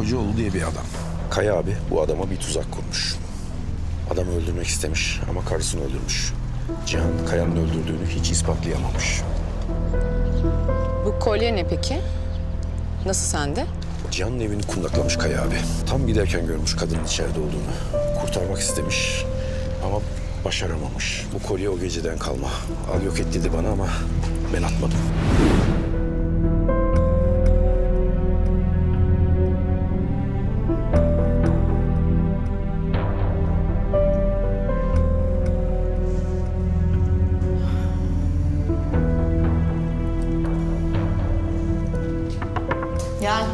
Hocaoğlu diye bir adam. Kaya abi bu adama bir tuzak kurmuş. Adamı öldürmek istemiş ama karısını öldürmüş. Cihan Kaya'nın öldürdüğünü hiç ispatlayamamış. Bu kolye ne peki? Nasıl sende? Cihan'ın evini kundaklamış Kaya abi. Tam giderken görmüş kadının içeride olduğunu. Kurtarmak istemiş ama başaramamış. Bu kolye o geceden kalma. Al yok et dedi bana ama ben atmadım. Gel.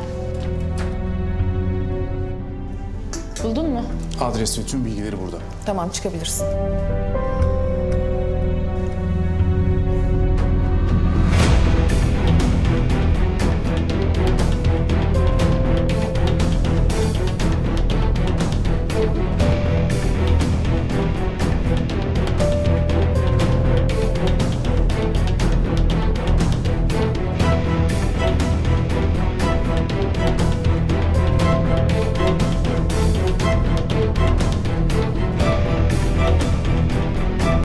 Buldun mu? Adres ve tüm bilgileri burada. Tamam, çıkabilirsin.